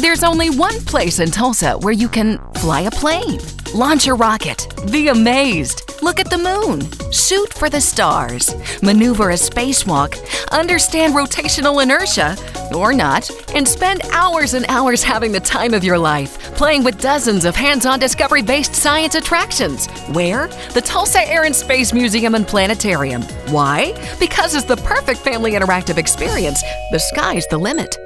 There's only one place in Tulsa where you can fly a plane, launch a rocket, be amazed, look at the moon, shoot for the stars, maneuver a spacewalk, understand rotational inertia, or not, and spend hours and hours having the time of your life, playing with dozens of hands-on discovery-based science attractions. Where? The Tulsa Air and Space Museum and Planetarium. Why? Because it's the perfect family interactive experience. The sky's the limit.